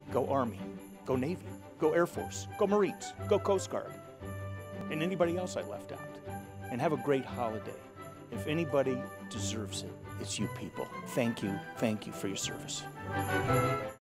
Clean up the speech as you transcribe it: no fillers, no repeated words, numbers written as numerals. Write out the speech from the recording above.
Go Army, go Navy, go Air Force, go Marines, go Coast Guard, and anybody else I left out. And have a great holiday. If anybody deserves it, it's you people. Thank you for your service.